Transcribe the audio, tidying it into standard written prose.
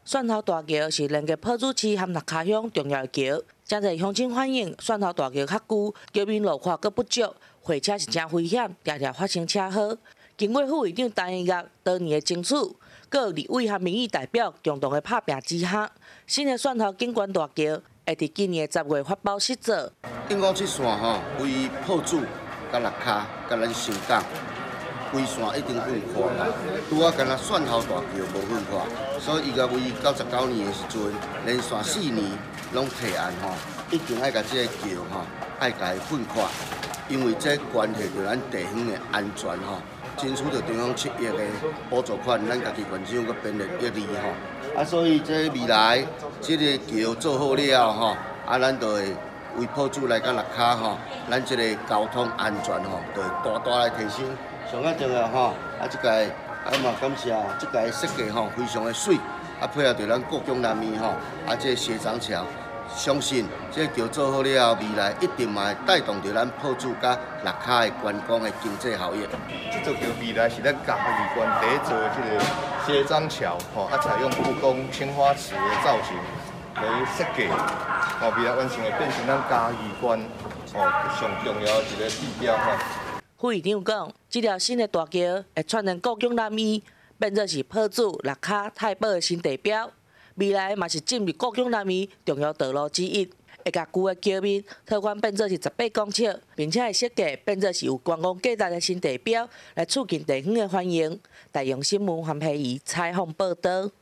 蒜头大桥是连接朴子市和六卡乡重要的桥，真侪乡亲反映蒜头大桥较旧，桥面路况佫不足，会车是真危险，常常发生车祸。经过副议长陈义岳多年的争取，各立委和民意代表共同的拍拼之下，新的蒜头景观大桥会伫今年10月发包实作。 景观这线为朴子、甲六卡、甲咱新港。 规线一定分化嘛，拄啊，敢若蒜头大桥无分化，所以伊个为99年的时阵，连续4年拢提案一定爱甲这个桥爱甲伊分化，因为这关系到咱地方的安全争取到中央7亿的补助款，咱家己县政府编列1亿啊，所以这未来这个桥做好了咱就会为朴子来甲六卡咱这个交通安全就会大大来提升。 上较重要这个嘛感谢这个设计非常的水，配合着咱国中南面这斜长桥，相信这桥做好了后，未来一定嘛会带动着咱朴子甲六卡的观光的经济效益。 这座桥未来是咱嘉义县第一座的这个斜长桥，采用故宫青花瓷的造型来设计，未来完成会变成咱嘉义县上重要的一个地标副议长讲，这条新的大桥会串联国境南面，变作是朴子、六卡、太保的新地标。未来嘛是进入国境南面重要道路之一，会甲旧的桥面拓宽变作是18公尺，并且会设计变作是有观光价值的新地标，来促进地方的欢迎。大洋新闻黄佩仪采访报道。